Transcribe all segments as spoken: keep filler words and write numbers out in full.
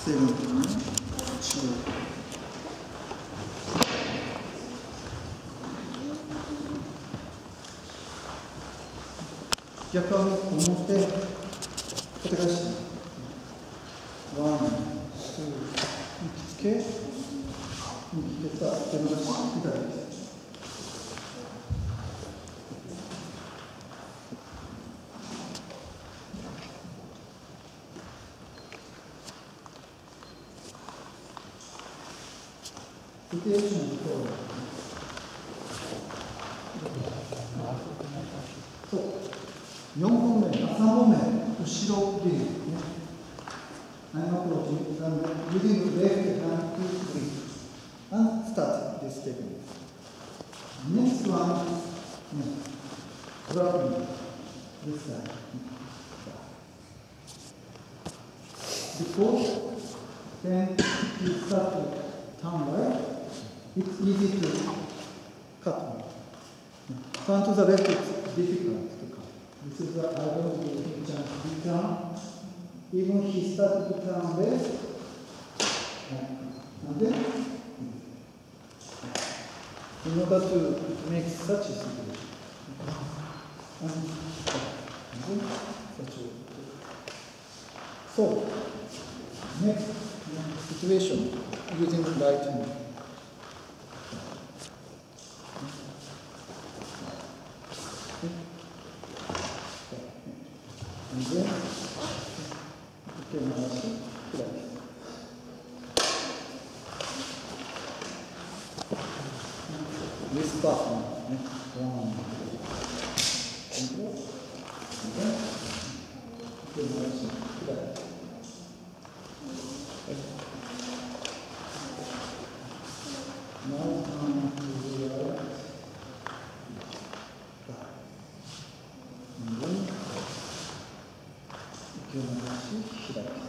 セブン、チュー。逆は表、小手返し。ワン、ツー、引き付け、引き付けた、手の出し、左です。ロテーションと、そう、よんほんめ、さんぼんめ、後ろリーグ。I'm approaching and using left hand to breathe and start this technique. Next one, dropping this side. Before, then you start to turn right. It's easy to cut. Turn to the left, it's difficult to cut. This is the I don't give him chance to turn. Even he started to turn left, and then, in order to make such a situation, and, and then such a so, next situation using the right hand. And then,手を回し、開き。ウィスパーソンね。ワン。手を回し、開き。Now turn to the right. And then, 手を回し、開き。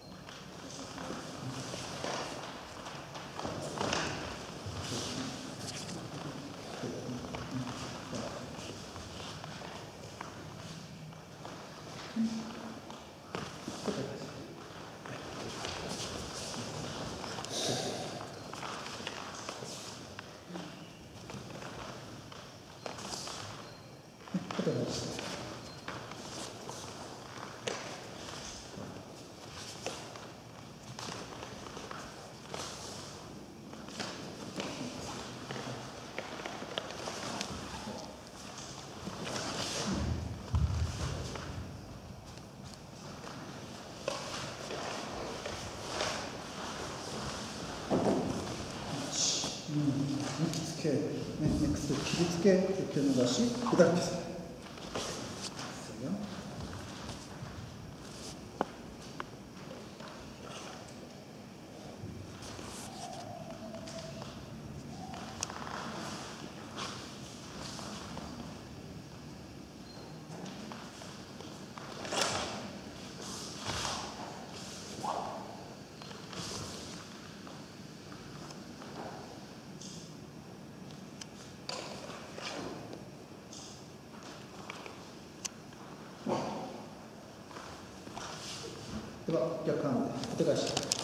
引き付け、ね、ネクスト切りつけ、手の出し、左です。では逆ハンドで小手返し。